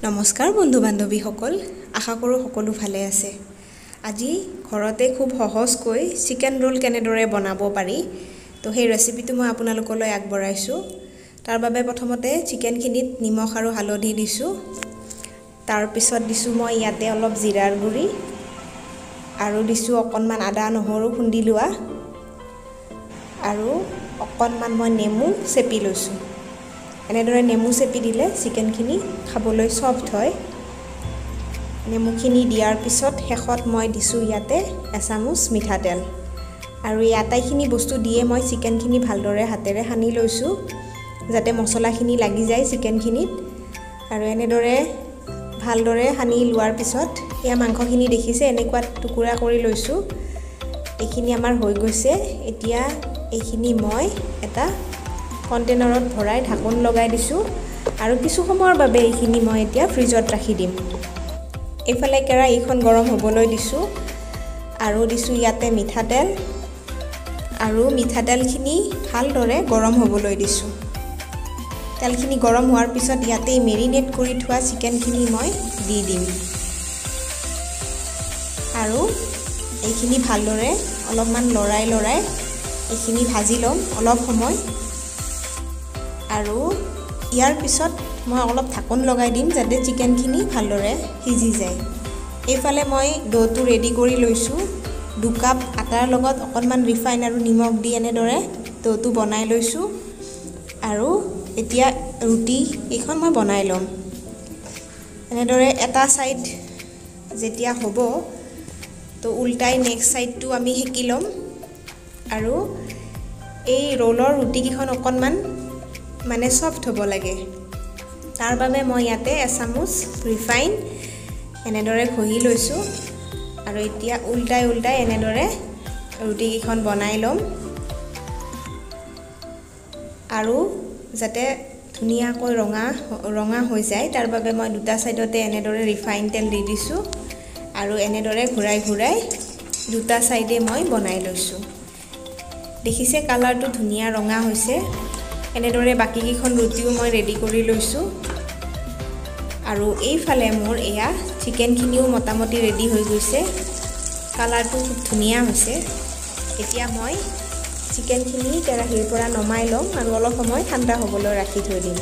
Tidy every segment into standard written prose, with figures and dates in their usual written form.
নমস্কাৰ বন্ধু বান্ধৱীসকল, আশা কৰোঁ সকলো ভালে আছে। আজি ঘৰতে খুব সহজকৈ চিকেন ৰোল কেনেদৰে বনাব পাৰি তো সেই ৰেচিপিটো মই আপোনালোকলৈ আগবঢ়াইছোঁ। তাৰ বাবে প্ৰথমতে চিকেনখিনিত নিমখ আৰু হালধি দিছোঁ। তাৰ পিছত দিছোঁ মই ইয়াতে অলপ জিৰাৰ গুড়ি আৰু দিছোঁ অকণমান আদা নহৰু খুন্দি লোৱা আৰু অকণমান মই নেমু চেপি লৈছোঁ। এনেদৰে নেমু চেপি দিলে চিকেনখিনি খাবলৈ সফট হয়। নেমুখিনি দিয়াৰ পিছত শেষত মই দিছোঁ ইয়াতে এচামুচ মিঠাতেল আৰু এই আটাইখিনি বস্তু দিয়ে মই চিকেনখিনি ভালদৰে হাতেৰে সানি লৈছোঁ যাতে মছলাখিনি লাগি যায় চিকেনখিনিত। আৰু এনেদৰে ভালদৰে সানি লোৱাৰ পিছত এয়া মাংসখিনি দেখিছে এনেকুৱা টুকুৰা কৰি লৈছোঁ। এইখিনি আমাৰ হৈ গৈছে। এতিয়া এইখিনি মই এটা কণ্টেইনাৰত ভৰাই ঢাকন লগাই দিছোঁ আৰু কিছু সময়ৰ বাবে এইখিনি মই এতিয়া ফ্ৰিজত ৰাখি দিম। এইফালে কেৰাহীখন গৰম হ'বলৈ দিছোঁ আৰু দিছোঁ ইয়াতে মিঠাতেল আৰু মিঠাতেলখিনি ভালদৰে গৰম হ'বলৈ দিছোঁ। তেলখিনি গৰম হোৱাৰ পিছত ইয়াতে মেৰিনেট কৰি থোৱা চিকেনখিনি মই দি দিম আৰু এইখিনি ভালদৰে অলপমান লৰাই এইখিনি ভাজি ল'ম অলপ সময়। আৰু ইয়াৰ পিছত মই অলপ ঢাকন লগাই দিম যাতে চিকেনখিনি ভালদৰে সিজি যায়। এইফালে মই ডোটো ৰেডি কৰি লৈছোঁ। 2 কাপ আটাৰ লগত অকণমান ৰিফাইন আৰু নিমখ দি এনেদৰে ডোটো বনাই লৈছোঁ আৰু এতিয়া ৰুটি এইখন মই বনাই ল'ম। এনেদৰে এটা ছাইড যেতিয়া হ'ব তো উল্টাই নেক্সট ছাইডটো আমি সেকি ল'ম আৰু এই ৰোলৰ ৰুটিকেইখন অকণমান সফট হ'ব লাগে। তাৰ বাবে মই ইয়াতে এচামুচ ৰিফাইন এনেদৰে ঘঁহি লৈছোঁ আৰু এতিয়া উল্টাই এনেদৰে ৰুটিকেইখন বনাই ল'ম আৰু যাতে ধুনীয়াকৈ ৰঙা হৈ যায় তাৰ বাবে মই দুটা ছাইডতে এনেদৰে ৰিফাইন তেল দি দিছোঁ আৰু এনেদৰে ঘূৰাই দুটা ছাইডে মই বনাই লৈছোঁ। দেখিছে কালাৰটো ধুনীয়া ৰঙা হৈছে। এনেদৰে বাকীকেইখন ৰুটিও মই ৰেডি কৰি লৈছোঁ আৰু এইফালে মোৰ এয়া চিকেনখিনিও মোটামুটি ৰেডি হৈ গৈছে। কালাৰটো খুব ধুনীয়া হৈছে। এতিয়া মই চিকেনখিনি কেৰাহীৰ পৰা নমাই ল'ম আৰু অলপ সময় ঠাণ্ডা হ'বলৈ ৰাখি থৈ দিম।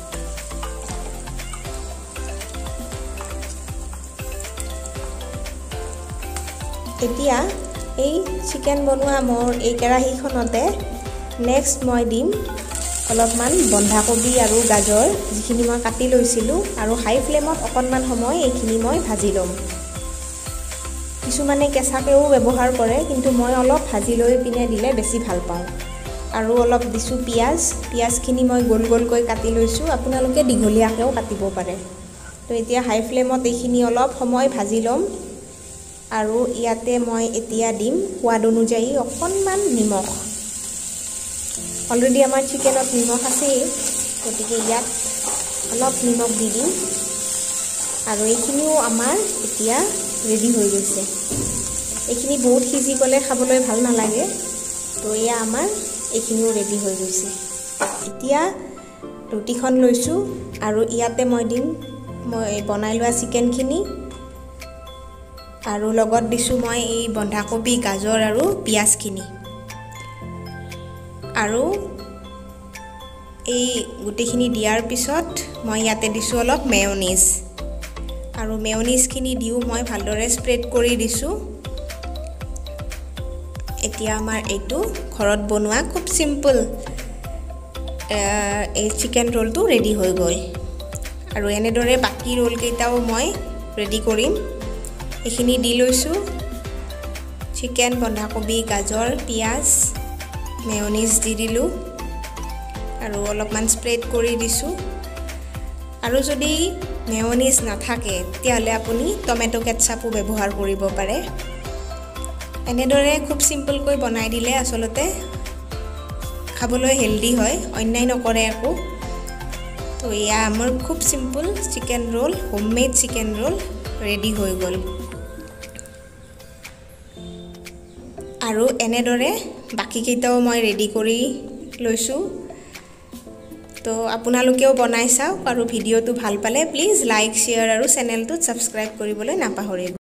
এতিয়া এই চিকেন বনোৱা মোৰ এই কেৰাহীখনতে নেক্সট মই দিম অলপমান বন্ধাকবি আৰু গাজৰ যিখিনি মই কাটি লৈছিলোঁ আৰু হাই ফ্লেমত অকণমান সময় এইখিনি মই ভাজি ল'ম। কিছুমানে কেঁচাকৈও ব্যৱহাৰ কৰে কিন্তু মই অলপ ভাজি লৈ পিনে দিলে বেছি ভাল পাওঁ। আৰু অলপ দিছোঁ পিঁয়াজখিনি মই গোলকৈ কাটি লৈছোঁ। আপোনালোকে দীঘলীয়াকৈও কাটিব পাৰে। তো এতিয়া হাই ফ্লেমত এইখিনি অলপ সময় ভাজি ল'ম আৰু ইয়াতে মই এতিয়া দিম সোৱাদ অনুযায়ী অকণমান নিমখ। অলৰেডি আমাৰ চিকেনত নিমখ আছেই, গতিকে ইয়াত অলপ নিমখ দি দিম আৰু এইখিনিও আমাৰ এতিয়া ৰেডি হৈ গৈছে। এইখিনি বহুত সিজি গ'লে খাবলৈ ভাল নালাগে। তো এয়া আমাৰ এইখিনিও ৰেডি হৈ গৈছে। এতিয়া ৰুটিখন লৈছোঁ আৰু ইয়াতে মই দিম মই বনাই লোৱা চিকেনখিনি আৰু লগত দিছোঁ মই এই বন্ধাকবি গাজৰ আৰু পিঁয়াজখিনি আৰু এই গোটেইখিনি দিয়াৰ পিছত মই ইয়াতে দিছোঁ অলপ মেয়নিজ আৰু মেয়নিজখিনি দিও মই ভালদৰে স্প্ৰেড কৰি দিছোঁ। এতিয়া আমাৰ এইটো ঘৰত বনোৱা খুব চিম্পল এই চিকেন ৰোলটো ৰেডি হৈ গ'ল আৰু এনেদৰে বাকী ৰোলকেইটাও মই ৰেডি কৰিম। এইখিনি দি লৈছোঁ চিকেন, বন্ধাকবি, গাজৰ, পিঁয়াজ, মেয়নিজ দি দিলোঁ আৰু অলপমান স্প্ৰেড কৰি দিছোঁ। আৰু যদি মেয়নিজ নাথাকে তেতিয়াহ'লে আপুনি টমেটো কেটচাপো ব্যৱহাৰ কৰিব পাৰে। এনেদৰে খুব চিম্পলকৈ বনাই দিলে আচলতে খাবলৈ হেল্ডি হয়, অন্যায় নকৰে একো। তো এয়া আমাৰ খুব simple chicken roll, homemade chicken roll ready হৈ গ'ল। আৰু এনেদৰে বাকীকেইটাও মই ৰেডি কৰি লৈছোঁ। তো আপোনালোকেও বনাই চাওক আৰু ভিডিঅ'টো ভাল পালে প্লিজ লাইক শ্বেয়াৰ আৰু চেনেলটোত ছাবস্ক্ৰাইব কৰিবলৈ নাপাহৰিব